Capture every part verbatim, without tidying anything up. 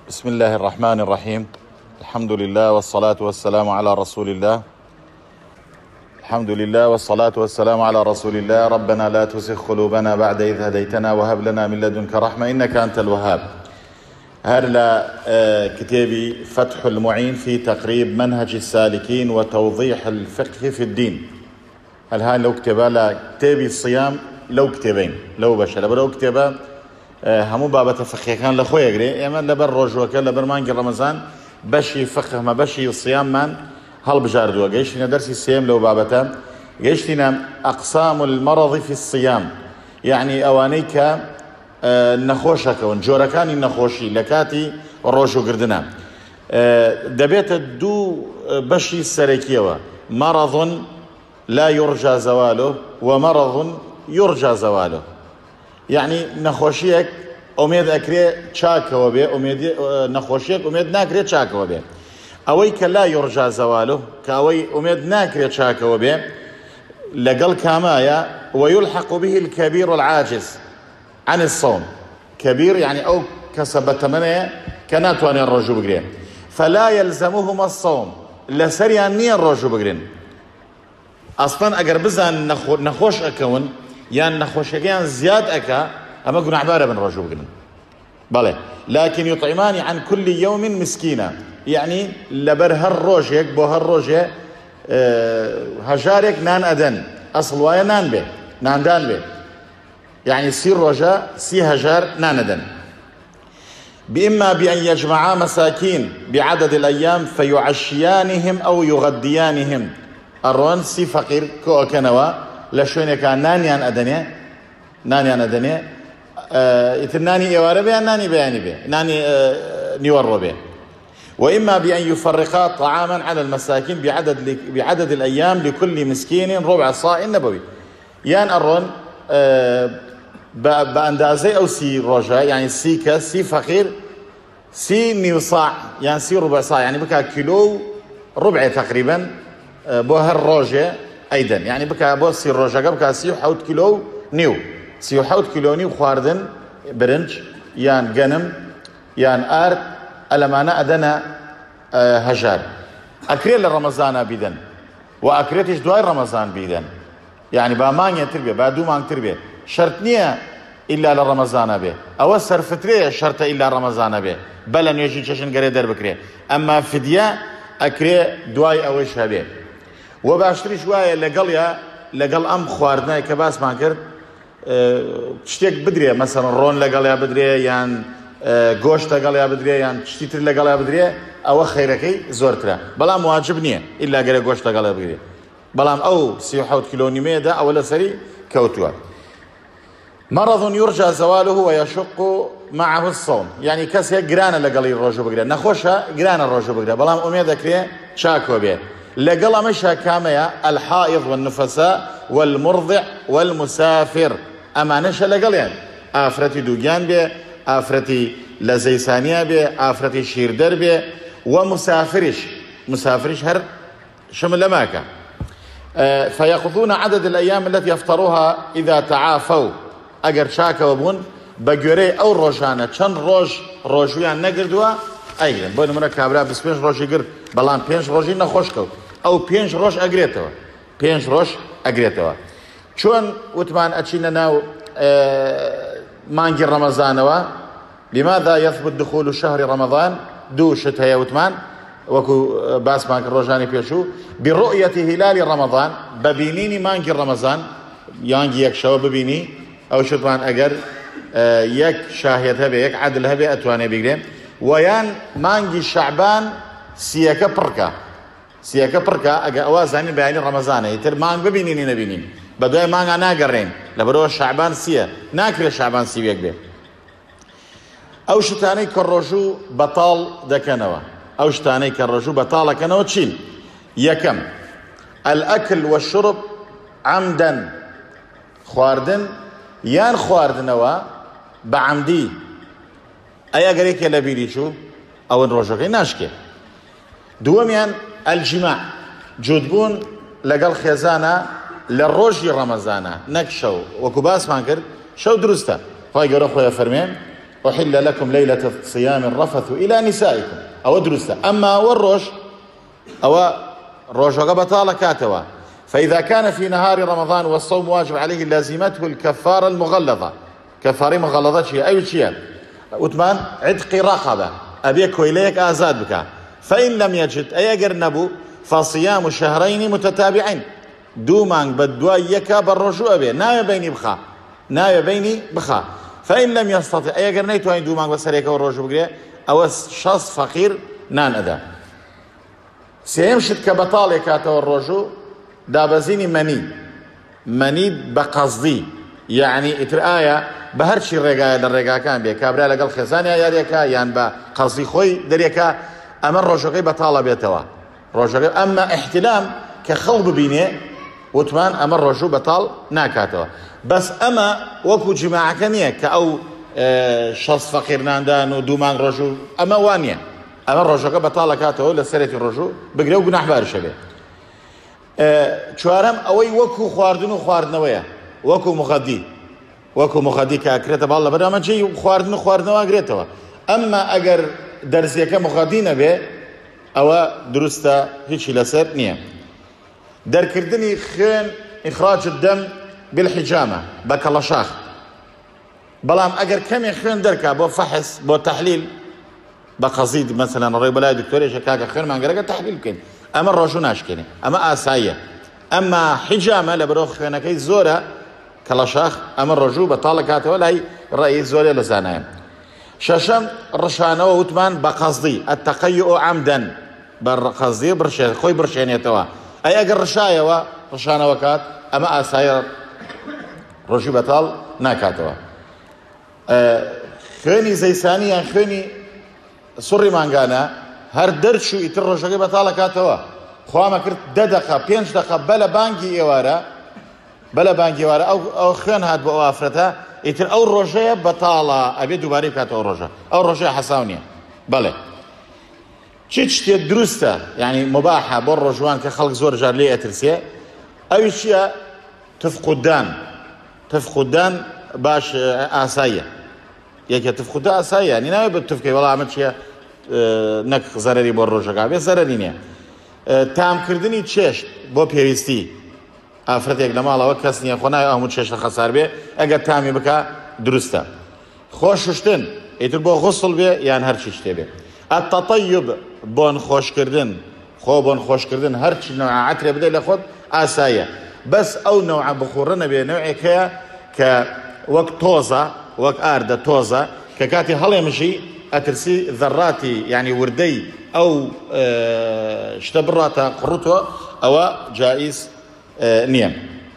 بسم الله الرحمن الرحيم. الحمد لله والصلاة والسلام على رسول الله. الحمد لله والصلاة والسلام على رسول الله. ربنا لا تزغ قلوبنا بعد إذ هديتنا وهب لنا من لدنك رحمة إنك أنت الوهاب. هذا كتابي فتح المعين في تقريب منهج السالكين وتوضيح الفقه في الدين. هل هاي لو كتابة لا كتابي الصيام لو كتابين لو بشر لو كتابة همو بابة فقه كان لخوي يقري اما لبر روجوك لبر مانجي رمضان بشي فقه ما بشي الصيام من هل بجاردوا قيشتنا درس الصيام لو بابته قيشتنا أقسام المرض في الصيام، يعني أوانيك نخوشك ونجوركان النخوشي لكاتي روجو قردنا دبيت الدو بشي السريكيوة مرض لا يرجى زواله ومرض يرجى زواله، يعني نخوشيك أميد أكري شاكوا به أميد نخوشيك أميد ناكري شاكوا به أويك لا يرجى زواله كأوي أميد ناكري شاكوا به لقل كامايا ويلحق به الكبير العاجز عن الصوم. كبير يعني أو كسبت منه كانت وان الرجو بقرين فلا يلزمهما الصوم لسريان نية الرجو بقرين أصلا أقر بزان نخو نخوش أكون يعني نخوشيان زياد أكا أما قلنا عبارة من رجو بقرين بله، لكن يطعمان عن كل يوم مسكينة، يعني لبرهر روجيك بوهر روجي أه هجارك نان أدن أصل وايا نان به نان دان به، يعني سير رجاء سي هجار نان أدن، بإما بأن يجمعا مساكين بعدد الأيام فيعشيانهم أو يغديانهم. الرون سي فقير كو كنوا لشوين كان نانيان أدنية نانيان أدنية آه يتناني إوارة بي ناني بياني بي ناني آه نيورو بي. وإما بأن يفرقا طعاما على المساكين بعدد بعدد الأيام لكل مسكين ربع صاع نبوي، يعني الرون آه بأندازي أو سي رجا يعني سي كاس سي فقير سي نيو صاع يعني سي ربع صاع يعني بكا كيلو ربع تقريبا آه بوهر روجة أيضا، يعني بكا بو سي رجا بكا سي حوت كيلو نيو سي حوت كيلو نيو خواردن برنج يعني جنم يعني آرد ألمانا أدنا آه هجار أكريل لرمضان بيدن وأكريتش دواي رمضان بيدن، يعني بامان تربية بعدو مان تربية شرط نية إلا لرمضان به أو سرفترية شرط إلا رمضان به بلا نيجي تشن قري در بكري، أما فدية أكري دواي أوش هبه وباشتري شوية لقليا لقل أم خواردنا كباس ما كرد أه تشتيك بدري مثلا رون لقليا بدري يعني أه جوش لقليا بدري يعني تشتيتر لقليا بدري أو خيركي زورترا بلا مواجب نية إلا قري جوش لقليا بدري بلام أو سيحوت كيلو نيمية ده أولا سري كوتوا. مرض يرجى زواله ويشق معه الصوم، يعني كسي جرانا لقلي الرجو بقرا نخوشها جرانا الرجو بقرا بلام أمي ذكريه شاكو به لقلا مشى كاميا الحائض والنفساء والمرضع والمسافر أما نشا لقليان آفرتي دوجان به آفرتي لزيسانية به آفرتي شيردر به ومسافرش مسافرش هر شمل ماكا أه فيقضون عدد الأيام التي يفطروها إذا تعافوا اگر شاكا وبون بجوري او روجانا چند روج روجويان نگردوا ايگرن بون منا كابرا بس پنج روجي گرد بلان پنج روجي نخوش كو او پنج روج اگريتوا پنج روج اگريتوا چون وتمان اچينا ناو اه مانجي رمضانوا لماذا يثبت دخول شهر رمضان دو شتايا وتمان وكو باس مانك روجاني بيشو برؤية هلال رمضان ببينيني مانجي رمضان يانجي يك شو ببيني أو شطوان أجر آه يك شاهد هبه يك عدل هبه أتواني بيقرين ويان مانجي شعبان سيكا بركة سيكا بركة أجا أوازاني بياني رمضان يتر مانج ببينيني نبينين بدوي مانج أنا قرين لبروه شعبان سيا ناكل شعبان سيا يقبل أو شتاني كالرجو بطال دكنوا أو شتاني كالرجو بطال كنوا تشيل يكم الأكل والشرب عمدا خواردن يان خواردنوا بعمدي ايا غريك لبيري شو او نروجوكي ناشكي دوميان الجماع جودبون لقال خيزانا للروجي رمضانا نكشو وكباس مانكر شو درستا فاي قرأ خويا فرمين أحل لكم ليلة الصيام الرفث إلى نسائكم أو درسته. أما والروش أو روش بطالة كاتوا. فإذا كان في نهار رمضان والصوم واجب عليه لازمته الكفارة المغلظة. كفارة مغلظة شيء أي شيء وثمان عتق رقبة أبيك وإليك آزاد بك. فإن لم يجد أي أجرنبو فصيام شهرين متتابعين دومان بدوايك بالرجوع به نايا بيني بخا نايا بيني بخا. فإن لم يستطع أي أجرنيت وين دومان بسريك والرجوع بقري أو شخص فقير نان أدا سيمشد كبطال كاتو الرجوع دابزيني مني مني بقصدي يعني اترآية بهرشي الرقاية للرقاية كان بيه كابرا لقل خزانيا ياريكا يعني بقصدي خوي دريكا أما الرجوعي بطالة بيتوا رجوعي. أما احتلام كخلب بيني وثمان أما الرجوع بطال ناكاتوا. بس أما وكو جماعة كنية كأو اه شخص فقير ناندان ودومان رجوع أما وانيا أما الرجوعي بطالة كاتوا لسرية الرجوع بقريو قناح بارشة چوارم ئەوەی وەکو خواردن و خواردنەوەیە وەکو مخەدی وەکو مخەدی کە ئەکرێتە باڵ لە بەرنامەجێی خواردن و خواردنەوە ئەگرێتەوە. ئەمما ئەگەر دەرزیەکە مخەدی نەبێ ئەوە دروستە هیچی لەسەر نییە. دەرکردنی خوێن ئیخراج الدەم بالحیجامە بە کەڵەشاخ بەڵام ئەگەر کەمێ خوێن دەرکا بۆ فەحس بۆ تەحلیل بە قەزید مەسەلەن ڕێی بەلای دکتۆرێکە کاکە خوێنمان گەرەکە تەحلیل بکەین ئەمە ڕۆژوو ناشکێنێ ئەمە ئاساییە. ئەمما حیجامە لە بەرەو خوێنەکەی زۆرە کەڵەشاخ ئەمە ڕۆژوو بەتاڵ دەکاتەوە لای ڕێی زۆرێ لە زانایە. شەشەم ڕشانەوە وتمان بە قەزدی ئەتەقەیع عەمدەن بە قەزدی برشێ خۆی برشێنێتەوە. ئەی ئەگەر ڕشایەوە ڕشانەوە کات ئەمە ئاسایە ڕۆژوی بەتاڵ ناکاتەوە. خوێنی زەیسانی یان خوێنی سوڕی مانگانە هەر دەرچوو ئیتر ڕۆژەکەی بەتاڵ دەکاتەوە. خوامە کرد دە دەقە پێنج دەقە بەلە بانگی ئێوارە بەلە بانگی ئێوارە ئەو خوێن هات بۆ ئەو ئافرەتە ئیتر ئەو ڕۆژەیە بەتاڵە ئەبێ دووبارەی بکاتەوە ڕۆژە ئەو ڕۆژەیە حەساو نییە. بەڵێ چ شتێک دروستە یعنی مباحە بۆ ڕۆژوان کە خەڵک زۆر جار لێ ئەترسێ ئەوی چییە؟ تفقودان تفقودان باش ئاساییە یەکێ تفقودە ئاساییە ینی ناوێت بە تفکەی وەڵام ئەمە چییە نەک زەرەری بۆ ڕۆژەکە بێ زەرەری نییە. تامکردنی چێشت بۆ پێویستی ئافرەتێک لە ماڵەوە کەس نییە خۆ ناوێت هەموو چێشتە خەسار بێ ئەگەر تامی بکە دروستە. خۆششتن ئیتر بۆ غوسڵ بێ یان هەرچی شتێ بێ. التطیب بۆن خۆشکردن خۆ بۆن خۆشکردن هەرچی نەوع عەترێ بدەی لە خۆت ئاساییە بەس ئەو نەوع بخوڕە نەبێ نەوعێک هەیە کە وەک تۆزە وەک ئاردە تۆزە کە کاتی هەڵێمژی ئەترسی ذەڕاتی یعنی وردەی ئەو شتە بڕاتە قڕوتەوە ئەوە جائیز نییە.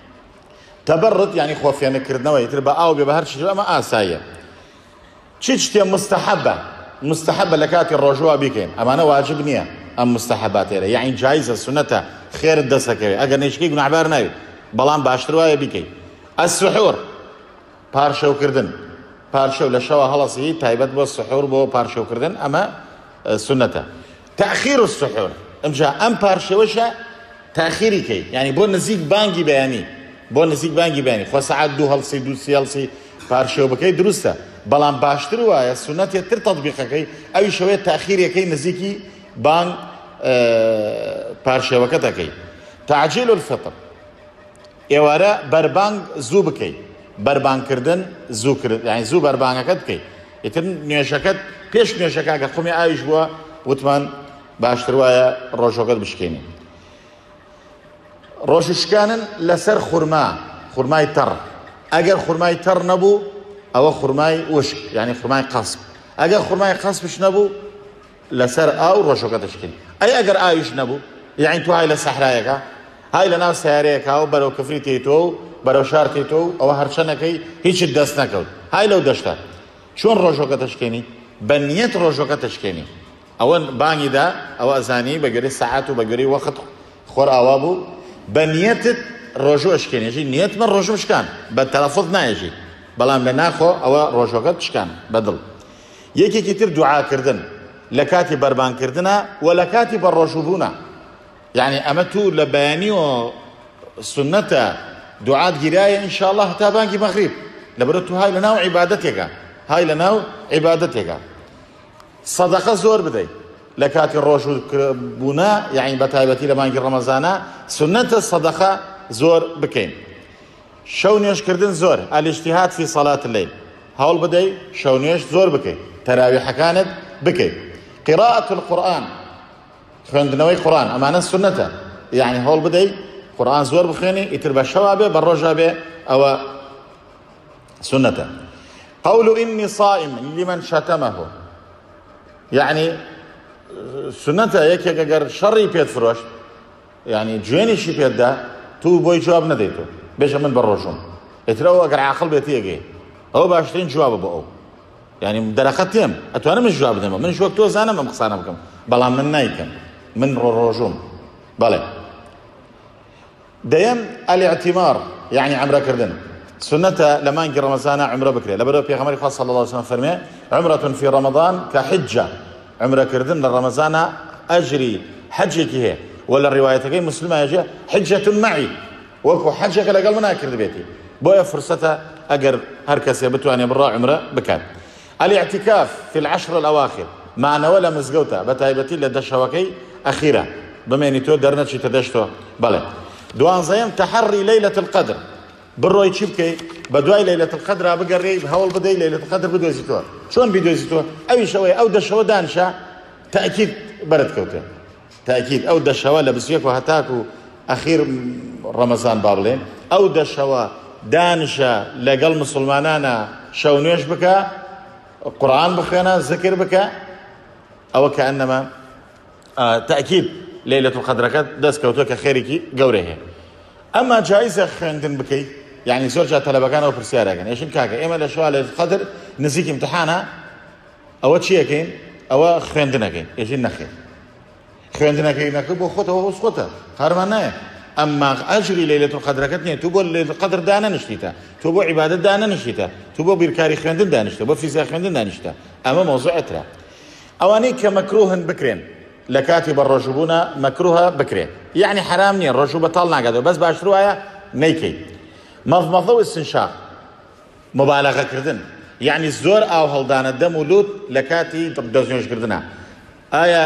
تەبەڕت یعنی خۆفێنەکردنەوە ئیتر بە ئاو بێ بە هەرچی ئەمە ئاساییە. چ شتێ مستەحەبە مستەحەبە لە کاتی ڕۆژوە بیکەین ئەمانە واجب نییە ئەم مستەحەباتێرە یعنی جایزە سونەتە خێرت دەسەکەوێت ئەگەر نێچکەی گوناحبار ناوێت بەڵام باشتر وایە بیکەیت. السحور پارشەوکردن پارشەو لە شەوە هەڵەسی تایبەت بۆ سحور بۆ پارشەوکردن ئەمە سنەتە. تأخير السحور ئەمجا ئەم پارشەوەشە تاخیری کەی یعنی بۆ نزیک بانگی بەیانی بۆ نزیک بانگی بەیانی خۆ سەعات دوو هەڵسی دوو سی هەڵسی پارشەو بکەی دروستە بەڵام باشتر وایە سنەتێتتر تەطبیقەکەی ئەوی شەوەیە تاخیرەکەی نزیکی بانگ پارشەوەکە دەکەی. تعجیل الفطر ئێوارە بەربانگ زوو بکەی بەربانگکردن زوو کرد یعنی زوو بەربانگەکەت بکەی ئیتر نوێژەکەت پێش نوێژەکە کە خومی ئاویش بووە وتمان باشتر وایە ڕۆژەکەت بشکێنی. ڕۆژشکانن لەسەر خورما خورمای تەڕ ئەگەر خورمای تەڕ نەبوو ئەوە خورمای وشک یعنی خورمای قەسب ئەگەر خورمای قەسبش نەبوو لەسەر ئاو ڕۆژەکە دەشکێنی. ئەی ئەگەر ئاویش نەبوو یعنی تو های لە سەحرایەکە های لە ناو سیارەیەکە و بەرەو کفری تێیتەوە و بەرەو شار تێیتەوە و ئەوە هەرچەنەکەی هیچت دەست نەکەوت های لەو دەشتە چۆن ڕۆژەکە دەشکێنی؟ بە نیەت ڕۆژەکە دەشکێنی. ئەوە بانگیدا ئەوە ئەزانی بەگوێرەی سەعات و بەگوێرەی وەخت خۆر ئاوا بوو بە نیەتت ڕۆژوو ئەشکێنێژی نیەت من ڕۆژوو شکان بە تەلەفوز نایەژی بەڵام لە ناخۆ ئەوە ڕۆژەکەت شکان بەدڵ. یەکێکی تر دوعاکردن لە کاتی بەربانکردنە و لە کاتی بە ڕۆژووبوونە یعنی ئەمە تو لە بەیانی و سنەتە دوعات گیرایە ئینشاءالله هەتا بانگی مەغریب لەبەرە تو های لە ناو عیبادەتێکە هاي لناو عبادتك صدقة زور بدي لكات الروش بنا يعني بتايبتي لما يجي رمضان سنة الصدقة زور بكين شونيش كردن زور الاجتهاد في صلاة الليل هول بدي شونيش زور بكي تراويح كانت بكي قراءة القرآن خوندنوي قرآن أمانة سنة يعني هول بدي قرآن زور بخيني يتربى الشوابه بالرجابه أو سنة قول إني صائم لمن شتمه يعني سنة يك أجر شري بيت فروش يعني جويني شي بيت ده تو بوي جواب نديتو بيش من بالرجوم اتلو أجر عقل بيتي يجي هو باشترين جواب بقو يعني درختهم أتو أنا مش جواب دم من شو وقتو زانا ما مقصانا بكم بلا من نايكم من الرجوم بلا ديم الاعتمار يعني عمره كردن سنة لما ينقل رمضان عمره بكري لبدو في غمر صلى الله عليه وسلم فرمي عمرة في رمضان كحجة عمره كردن لرمضان أجري حجك هي ولا الرواية كي مسلمة يجي حجة معي وكو حجك لقل منا كرد بيتي بويا فرصته أجر هركس يبتو أن يبرع عمره بكان الاعتكاف في العشر الأواخر معنا ولا مزقوتا بتايبتي لدشوكي أخيرا بميني تو درنتشي تدشتو بله دوان زيم تحري ليلة القدر بروي تشبكي بدواي ليلة القدر بقري بهول بدي ليلة القدر بدو يزيتوها شلون بدو يزيتوها أي شوي أو دشوا دانشا تأكيد برد كوته تأكيد أو دشوا لبسيك وهتاكو أخير رمضان بابلين أو دشوا دانشا لقل مسلمانانا شونيش بكا قرآن بخينا ذكر بكا أو كأنما آه تأكيد ليلة القدر كات دس كوتوك خيركي قوريه أما جائزة خندن بكي يعني زوجة طلبة أو برسيارة كان إيش كاكا إما لشوا ليلة القدر نسيك امتحانها أو تشيء كين أو خندنا كين إيش النخير خندنا كين نكبو خطة وخطة هرمنا أما أجري ليلة القدر كتني تبو ليلة القدر دانا نشتيتا تبو عبادة دانا نشتيتا تبو بيركاري خندن دانا نشتا تبو فيزا خندن دانا نشتا أما موضوع أترى أواني كمكروه بكرين لكاتب الرجوبون مكروه بكري يعني حرام ني الرجوبة طالنا قدو بس باشروها نيكي مضمضة واستنشاق مبالغة كردن يعني الزور أو هلدان الدم ولود لكاتي دزنيوش كردنا آية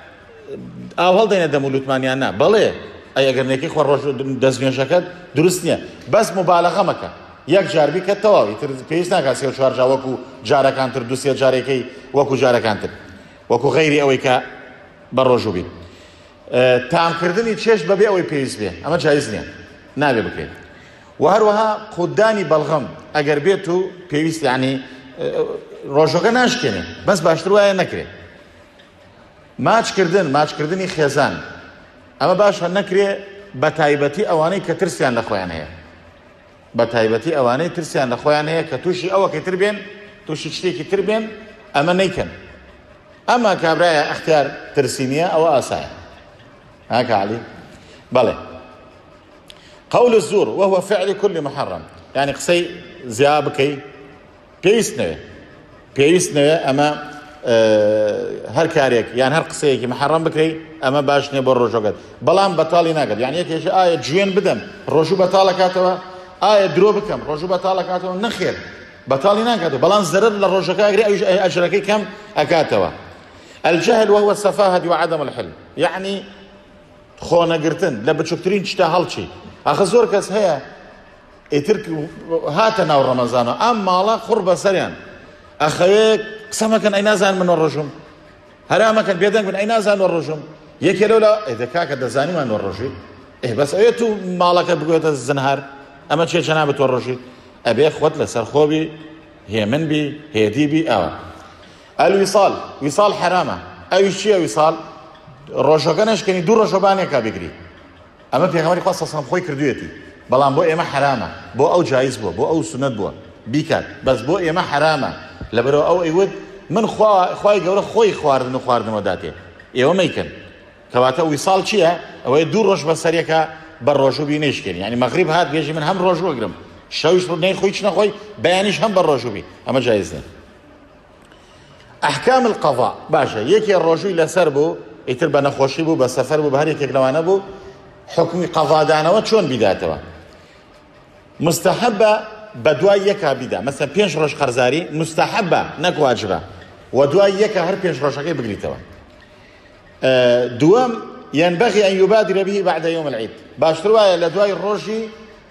أو هلدان الدم ولود مانيانا بلي أي أجر نيكي خوار رجو دزنيوش كد درستنيا بس مبالغة مكا يك جاربي كتواوي تر بيسنا كاسي وشارجا وكو جارة كانتر دوسيا جاري كي وكو جارة كانتر وكو غيري أوي كا بالرجوبي أه تام كردني تشيش ببي أو بيز بيه أما جايزني نابي بكري وهروها خداني بالغم أجر بيتو بيز يعني أه رجوكا ناشكني بس باشتروها نكري ماش كردن ماش كردني خيزان أما باش هالنكري بتايبتي أواني كترسيان لخوان هي بتايبتي أواني ترسيان لخوان هي كتوشي أو كتربين توشي تشتي كتربين أما نيكن أما كابرايا اختيار ترسينية أو آسايا هكا علي بلى قول الزور وهو فعل كل محرم يعني قصي زيابكي بيسنوي بيسنوي أما أه هر كاريك يعني هر قصيكي محرم بكري أما باشني بور رجوقات بلان بطالي ناقد يعني يكيش آية جوين بدم رجو بطالة كاتوا آية درو بكم رجو بطالة كاتوا نخير بطالي ناقد بلان زرر للرجوكا أجري أجركي كم أكاتوا الجهل وهو السفاهة وعدم الحلم يعني خونا قرتن لما تشكترين تشتاهل شيء أخذ زور كاس هي يترك هاتنا ورمضان أما الله خربة سريان أخيك سما كان أين زان من الرجم هرا كان بيدن من أين زان الرجم يكي لولا إذا كاك دزاني من الرجل إيه بس أيتو مالك بقوة الزنهار أما تشي جنابة الرجل أبي أخوات لسر خوبي هي من بي هي دي بي أوا الوصال وصال حرامة أي شيء وصال روشوكانش كني دور روشوبانيا كابيكري أما في غمري خاصة صنم خوي كردويتي بلان بو إما حرامة بو أو جايز بو بو أو سنة بو بيكات بس بو إما حرامة لبرو أو إيود من خوا خواي جورا خوي خواردن خواردن وداتي إيوه ميكن كواتا وصال شيء أو دور روش بسرية كا بالروشو بينيش كني يعني مغرب هاد بيجي من هم روشو أقرم شويش بدني خويش نخوي بيانيش هم بالروشو بي أما جايزنا أحكام القضاء باشا يكي الرجوع لسر بو يتر بنخوشي بو بسفر بو بهر يكي كلوانا بو حكم قضاء دانا وشون بداته مستحبة بدواي يكا بدا مثلا بينش روش خرزاري مستحبة نك واجبة ودواي يكا هر بينش روشكي بقريتوا. أه دوام ينبغي أن يبادر به بعد يوم العيد باشتروا لدواي الروجي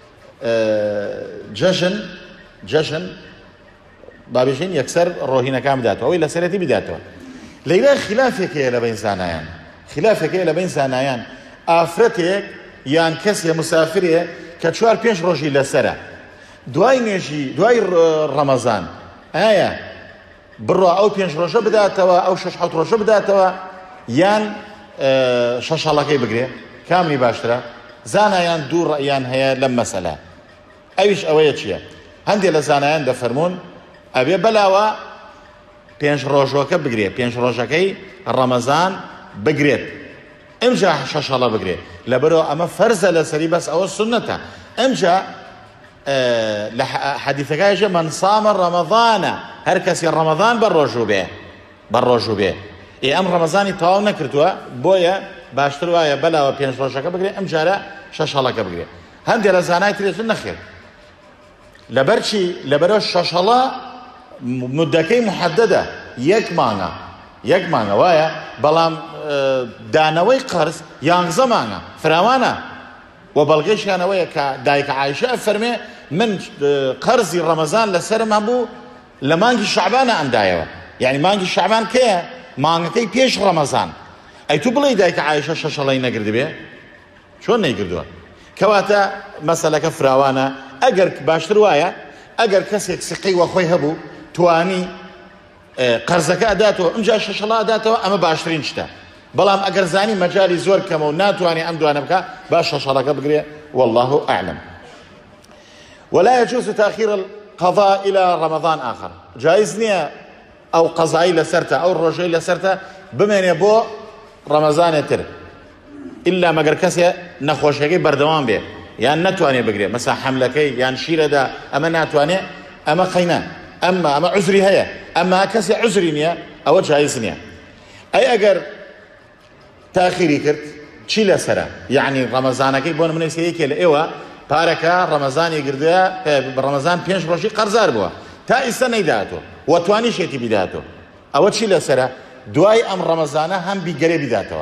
أه جشن جشن بابيشين يكسر الروهينة كام داتوا وإلا سنتي بداتوا ليلا خلافك يا بين زانيان خلافك يا بين زانيان آفرتك يان كسي مسافرية كتشوار بينش روجي لسرة دواي نيجي دواي رمضان آية برا أو بينش روجا بداتوا أو شش حوت روجا بداتوا يان أه شش الله كي بقري كامل باشترا زانيان دور رأيان هي لما سلا أيش أوية شيء هندي لزانيان دفرمون أبي بلاوا بينش روجا كبقري بينش روجا كي رمضان بقريت امجا شش الله بقري لبرو أما فرز لسري بس أو السنة امجا أه لحديثك يا من صام رمضان هركس رمضان بالرجو به بالرجو به إيه أم رمضاني تاو نكرتوا بويا باشتروا يا بلا وبينش روجا كبقري امجا لا شش الله كبقري هندي لزاناي تريسون نخير لبرشي لبرو شش الله مدكي محددة يك مانا يك مانا وايا بلام دانوي قرص يانغزا مانا فراوانا وبلغيش انا ويا دايك عايشه فرمي من قرض رمضان لسرم ابو لمانجي شعبان ام دايوا يعني مانجي شعبان كي مانجي كي بيش رمضان اي تو بلي دايك عايشه ششلين نقرد به شلون يقردوا كواتا مساله كفراوانا اجر باشتر وايا اجر كسيك سقي واخوي هبو تواني قرزك اداته امجا ششلا اداته اما باشترين شتا بلام اگر زاني مجالي زور كمو ناتواني ام دوانا بكا باش ششلاك بقري والله اعلم. ولا يجوز تاخير القضاء الى رمضان اخر جائز نيا او قضائي لسرته او الرجعي لسرته بمن يبو رمضان تر الا مگر كسي نخوشكي بردوام به يعني نتواني بقري مثلا حملكي يعني شيره دا اما ناتواني اما خينا اما اما عذري هيا اما كسي عذري نيا او جائز نيا اي اگر تاخيري كرت چی لسرا يعني رمضانكي بون من يسيك ايوا باركا رمضان يقردا رمضان بينش روشي قرزار بوا تا استنى داتو وتواني شيتي بداتو او چی لسرا دواي ام رمضان هم بيقري بداتو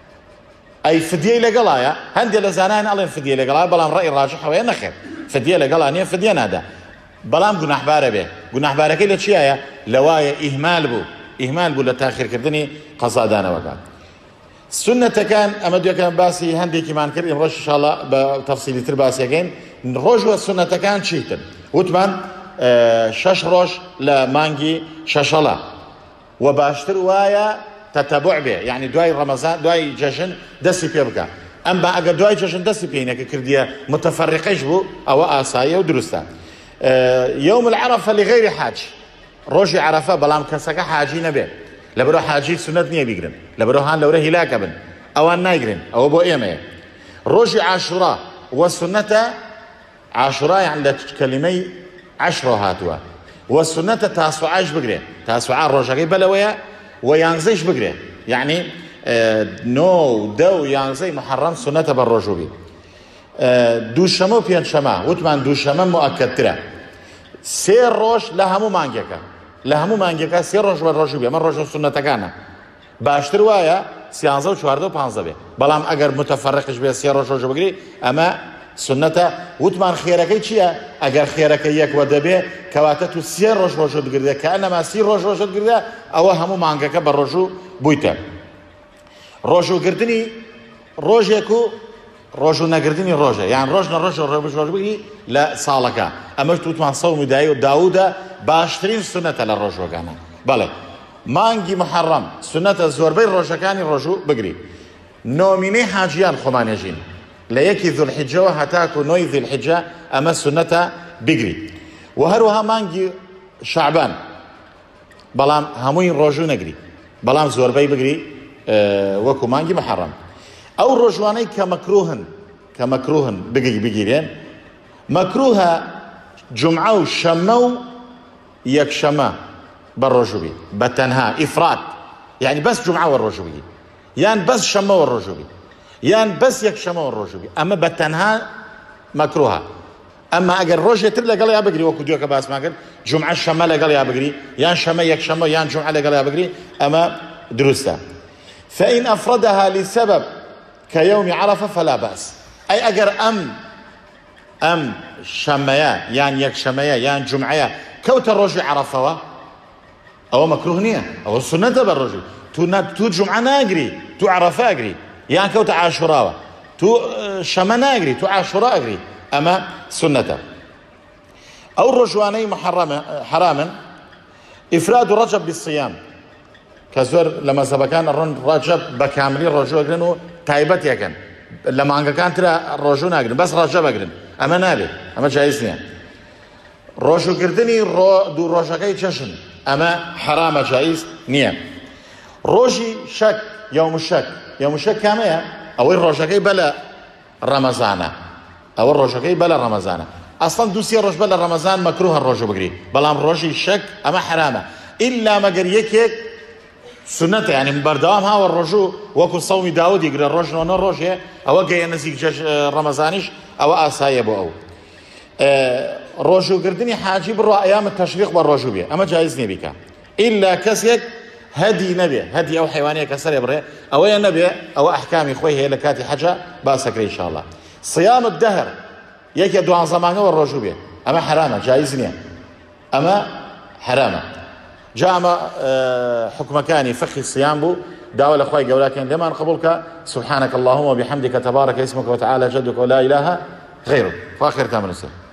اي فديه لقلايا هندي لزانان الله فديه لقلايا بلام راي راجح ويا نخير فديه لقلانيه فديه نادا بلام جناح باره به جناح باره كي لتشيايا لوايا اهمال بو اهمال بو لتاخير كردني قضاء دانا وكان سنة كان أمدو كان باسي هندي كمان كريم روش إن شاء الله بتفصيل ترباسي كين روش والسنة كان شيتن وتمان آه شش روش لمانجي ششلا وباشتر وايا تتبع به يعني دواي رمضان دواي جشن دسي بيبقى أما أجر دواي جشن دسي بينك كردية متفرقش بو أو آسايا ودرستا آه يوم العرفة لغير حاج روشي عرفة بلام كسكا حاجي نبي لبرو حاجي سنة نية بيقرن لبرو هان لو رهي لاكبن اوان نايقرن او بو ايمه روجي عاشوراء والسنة عاشوراء يعني كلمي عشرة هاتوا والسنة تاسوعاش بقري تاسوعا روجاكي بلويا ويانزيش بقري يعني اه نو دو يانزي محرم سنة بالرجوبي اه دوشمو بيان شما وتمان دوشما مؤكد ترى سير روش لهمو مانجيكا لهمو مانجيكا سير روش بالرجوبي من روش سنة كان باشتر وايا سيانزا و چوارده و پانزده بي بلام اگر متفرقش بي سير روش روش بقري اما سنة وتمان خيركي چيا اگر خيركي يك وده بي كواتتو سير روش روش بقرده كأنما سير روش روش بقرده او همو مانجيكا بالرجو بويتا روشو قردني روجيكو روجو نقردني روجه يعني روجنا روج روج روج بقي لا صالكا اما توتمان صوم دايو داوود باشترين سنة للروجو كان بله مانجي محرم سنة الزوربي روجه كان روجو بقري نوميني حاجيان خمانيجين لا يكي ذو الحجة وهتاكو نوي ذو الحجة اما سنة بقري وهروها مانجي شعبان بلام هموين روجو نقري بلام زوربي بقري أه وكو مانجي محرم او روجواني كمكروهن كمكروهن بقي بقيرين مكروها جمعة وشمو يكشما بالرجوبي بتنها افراط يعني بس جمعة والرجوبي يعني بس شمو والرجوبي يعني بس يكشما والرجوبي اما بتنها مكروها اما اگر روجه تر لقال يا بقري وكو ديوك باس ما قال جمعه الشمه لقال يا بقري يان شمه يك شمه يان جمعه لقال يا بقري اما درسته. فان افردها لسبب كيوم عرفه فلا باس. اي اگر ام ام شميا يان يك شميا يان جمعه كوت الرجل عرفه او مكروه نيه او سنه بالرجل تو تو جمعه ناقري تو عرفه اقري يان كوت عاشوراء تو شمه ناقري تو عاشوراء اقري اما سنته. او الرجواني محرمه حراما افراد رجب بالصيام كزور لما سبكان رجب بكاملي الرجو اقرن تايبت يكن لما انك كان ترى الرجو ناقرن بس رجب اقرن اما نابي اما جايز نيه. روجو قردني رو دو روجاكي تششن اما حرام جائز نيه. روجي شك يوم الشك يوم الشك كامية او الروجاكي بلا رمضان او الروجاكي بلا رمضان اصلا دوسي روج بلا رمضان مكروه الروجو بقري بلا روجي شك اما حرامه الا ما قريك سنته يعني من بردوام ها والرجو وكو صوم داود يقرا الروج نو روج او جاي نسيك رمضانيش او اسايبو او أه روجو قردني حاجي برو ايام التشريق بالروجو بيه اما جايز نبيك الا كسيك هدي نبي هدي او حيوانيه كسر يبري او يا نبي او احكام اخوي هي لكاتي حاجه باسكري ان شاء الله. صيام الدهر يك دوان زمانه والروجو بيه اما حرامه جايز نيه اما حرامه جاء أه حكم كاني فخي الصيام بو داول اخوي ولكن لما نقبلك سبحانك اللهم وبحمدك تبارك اسمك وتعالى جدك ولا اله غيرك. فاخر كامل السلام.